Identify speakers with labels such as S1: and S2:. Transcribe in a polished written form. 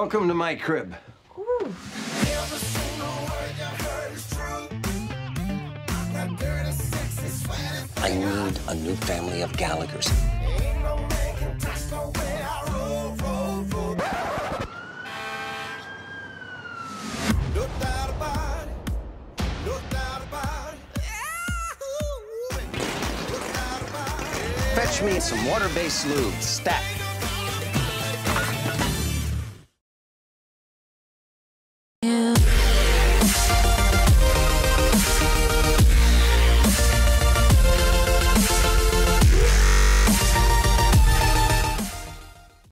S1: Welcome to my crib.
S2: Ooh.
S3: I need a new family of Gallaghers.
S1: Fetch me some water-based lube, stat.